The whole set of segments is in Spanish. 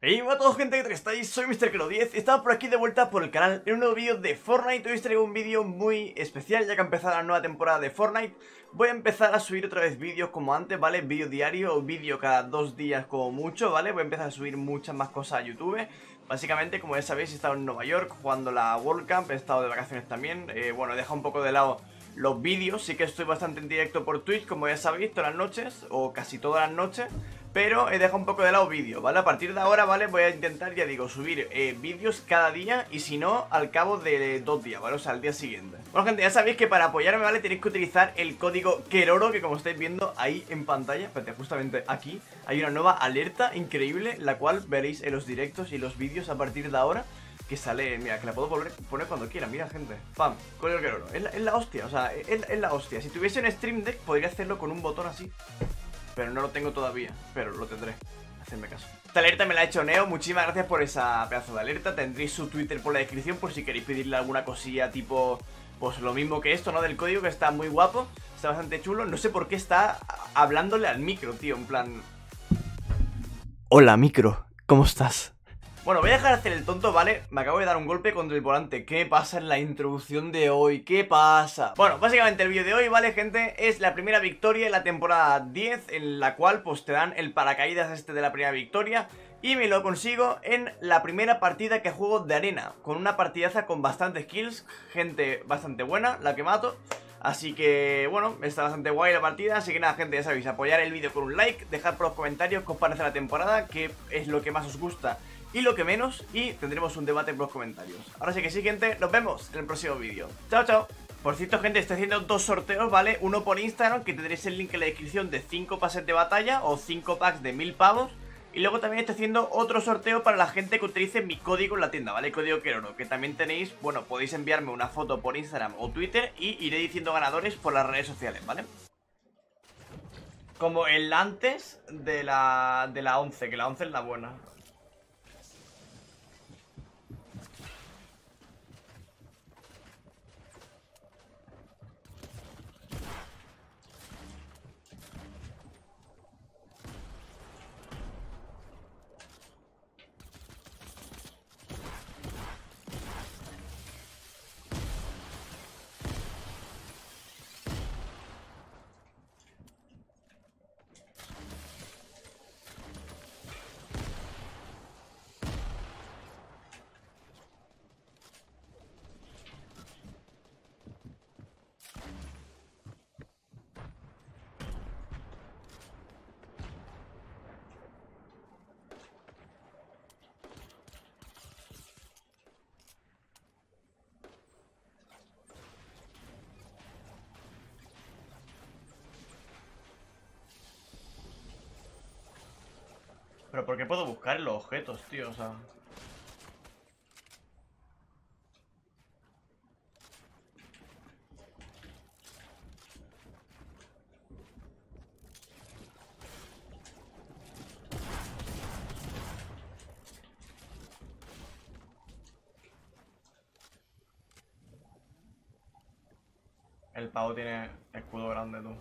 Hey, hola a todos, gente, ¿qué tal estáis? Soy MrKero10 y estamos por aquí de vuelta por el canal en un nuevo vídeo de Fortnite. Hoy os traigo un vídeo muy especial, ya que ha empezado la nueva temporada de Fortnite. Voy a empezar a subir otra vez vídeos como antes, ¿vale? Vídeo diario o vídeo cada 2 días como mucho, ¿vale? Voy a empezar a subir muchas más cosas a YouTube. Básicamente, como ya sabéis, he estado en Nueva York jugando la World Cup, he estado de vacaciones también. Bueno, he dejado un poco de lado los vídeos, sí que estoy bastante en directo por Twitch, como ya sabéis, todas las noches, o casi todas las noches. Pero he dejado un poco de lado vídeo, ¿vale? A partir de ahora, ¿vale? Voy a intentar, ya digo, subir vídeos cada día. Y si no, al cabo de 2 días, ¿vale? O sea, al día siguiente. Bueno, gente, ya sabéis que para apoyarme, ¿vale? Tenéis que utilizar el código KERORO, que como estáis viendo ahí en pantalla, espérate, justamente aquí hay una nueva alerta increíble, la cual veréis en los directos y los vídeos a partir de ahora, que sale, mira, que la puedo poner cuando quiera, mira, gente. Pam, código KERORO, es la hostia, o sea, es la hostia. Si tuviese un Stream Deck podría hacerlo con un botón así, pero no lo tengo todavía, pero lo tendré. Hacedme caso. Esta alerta me la ha hecho Neo, muchísimas gracias por esa pedazo de alerta. Tendréis su Twitter por la descripción por si queréis pedirle alguna cosilla tipo, pues lo mismo que esto, ¿no? Del código, que está muy guapo, está bastante chulo. No sé por qué está hablándole al micro, tío, en plan... Hola, micro, ¿cómo estás? Bueno, voy a dejar de hacer el tonto, ¿vale? Me acabo de dar un golpe contra el volante. ¿Qué pasa en la introducción de hoy? ¿Qué pasa? Bueno, básicamente el vídeo de hoy, ¿vale, gente? Es la primera victoria en la temporada 10, en la cual pues te dan el paracaídas este de la primera victoria. Y me lo consigo en la primera partida que juego de arena, con una partidaza con bastantes kills, gente bastante buena, la que mato. Así que, bueno, está bastante guay la partida. Así que nada, gente, ya sabéis, apoyar el vídeo con un like, dejar por los comentarios qué os parece la temporada, qué es lo que más os gusta y lo que menos, y tendremos un debate en los comentarios. Ahora sí que sí, gente, nos vemos en el próximo vídeo. Chao, chao. Por cierto, gente, estoy haciendo 2 sorteos, ¿vale? Uno por Instagram, que tendréis el link en la descripción, de 5 pases de batalla o 5 packs de 1000 pavos. Y luego también estoy haciendo otro sorteo para la gente que utilice mi código en la tienda, ¿vale? Código KERORO, que también tenéis, bueno, podéis enviarme una foto por Instagram o Twitter y iré diciendo ganadores por las redes sociales, ¿vale? Como el antes de la 11, que la 11 es la buena. Pero ¿por qué puedo buscar en los objetos, tío? O sea... El pavo tiene escudo grande, tú.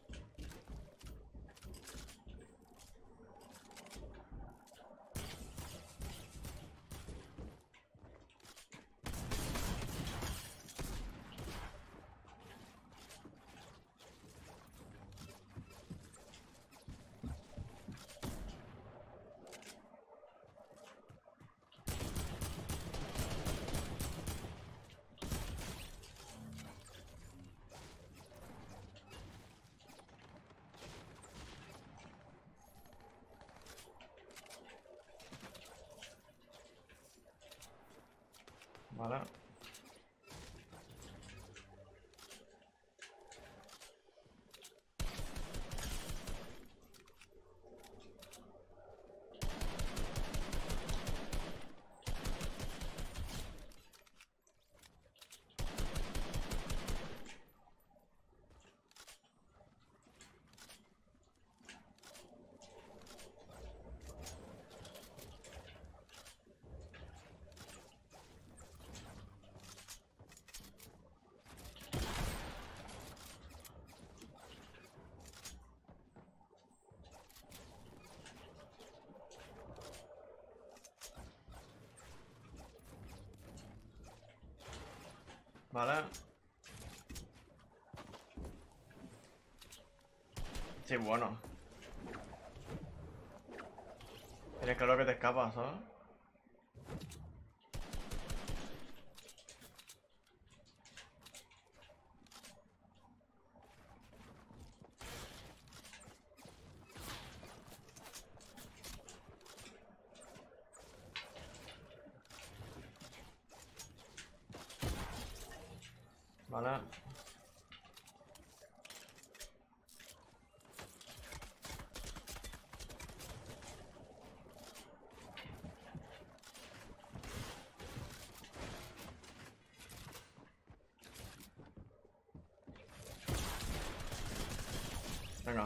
Vale. Vale. Sí, bueno. Tienes claro que te escapas, ¿sabes? Vale. Venga.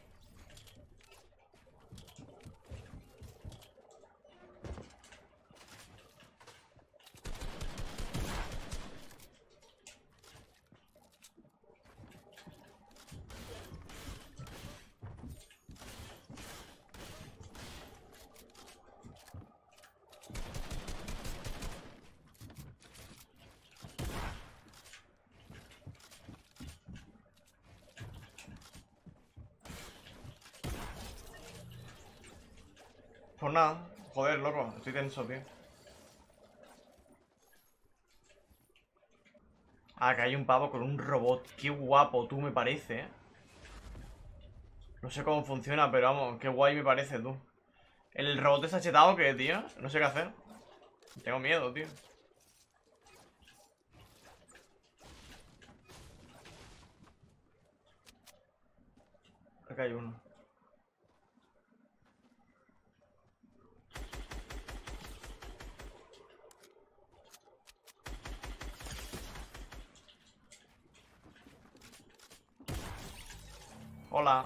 Pues nada, joder, loco, estoy tenso, tío. Ah, que hay un pavo con un robot. Qué guapo tú me parece, ¿eh? No sé cómo funciona, pero vamos, qué guay me parece tú. ¿El robot está chetado qué, tío? No sé qué hacer. Tengo miedo, tío. Acá hay uno. Hola.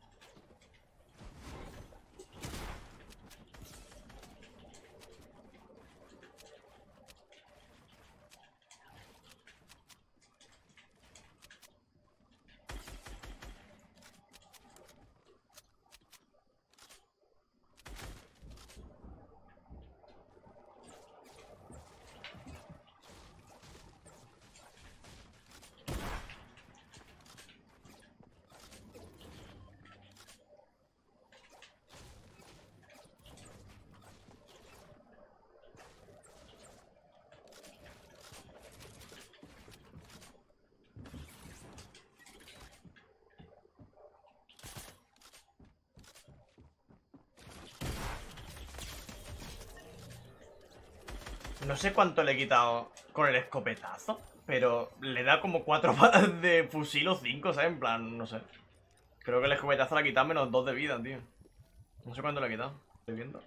No sé cuánto le he quitado con el escopetazo, pero le da como 4 balas de fusil o 5, ¿sabes? En plan, no sé. Creo que el escopetazo le ha quitado menos 2 de vida, tío. No sé cuánto le ha quitado. Estoy viendo.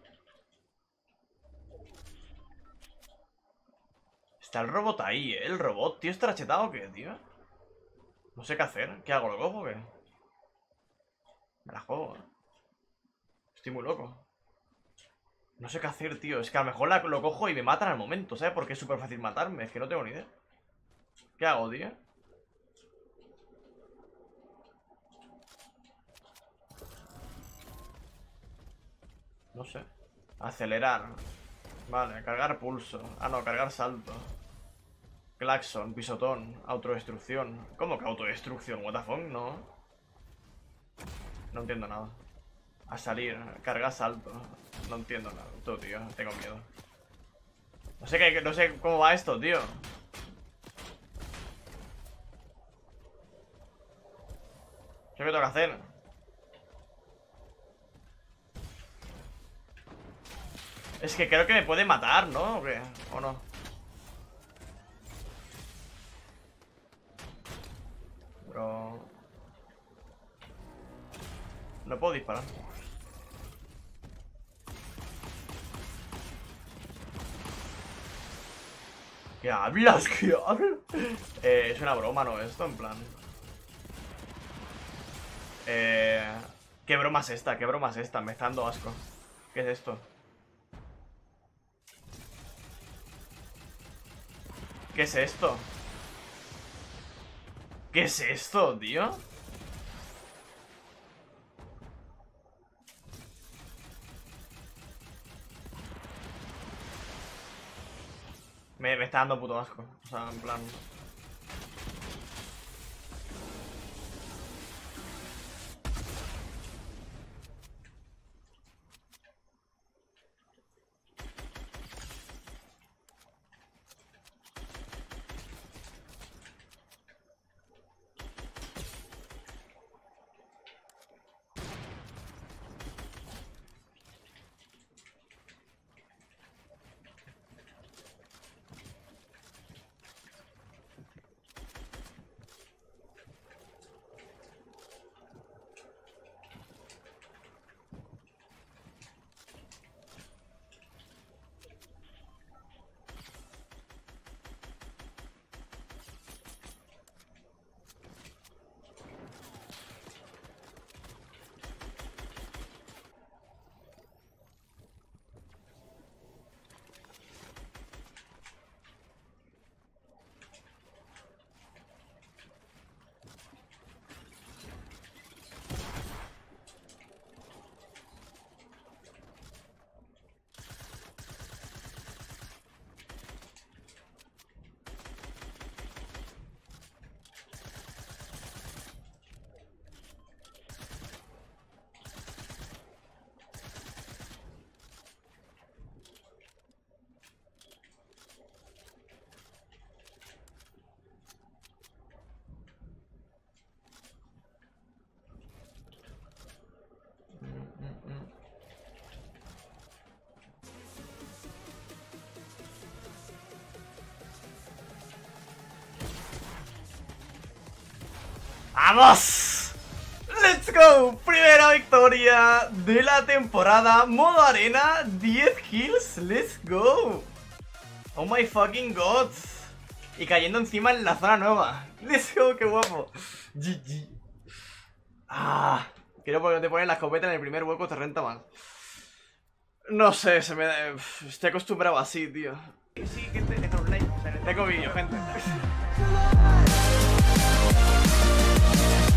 Está el robot ahí, ¿eh? El robot, tío, ¿está chetado o qué, tío? No sé qué hacer. ¿Qué hago? ¿Lo cojo o qué? Me la juego, ¿eh? Estoy muy loco. No sé qué hacer, tío. Es que a lo mejor lo cojo y me matan al momento, ¿sabes? Porque es súper fácil matarme. Es que no tengo ni idea. ¿Qué hago, tío? No sé. Acelerar. Vale, cargar pulso. Ah, no, cargar salto. Claxon, pisotón, autodestrucción. ¿Cómo que autodestrucción? ¿What the fuck? No. No entiendo nada. A salir, cargar salto. No entiendo nada. Tú, tío, tengo miedo. No sé cómo va esto, tío. ¿Qué me toca hacer? Es que creo que me puede matar, ¿no? ¿O qué? ¿O no? Pero... no puedo disparar. ¿Qué hablas? ¿Qué hablas? Es una broma, ¿no? Esto, en plan... ¿qué broma es esta? ¿Qué broma es esta? Me está dando asco. ¿Qué es esto? ¿Qué es esto? ¿Qué es esto, tío? Me está dando puto asco. O sea, en plan... ¡Vamos! ¡Let's go! Primera victoria de la temporada. Modo arena, 10 kills. ¡Let's go! Oh my fucking god. Y cayendo encima en la zona nueva. ¡Let's go! ¡Qué guapo! GG. Ah, quiero porque te ponen la escopeta en el primer hueco, te renta más. No sé, se me da... Estoy acostumbrado así, tío. Sí, que este es online. Tengo vídeo, gente.